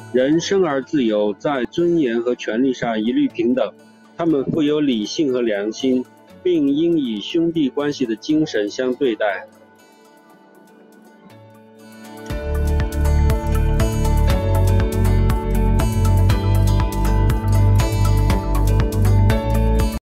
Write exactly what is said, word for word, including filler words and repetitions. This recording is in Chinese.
人生而自由，在尊严和权利上一律平等。他们富有理性和良心，并应以兄弟关系的精神相对待。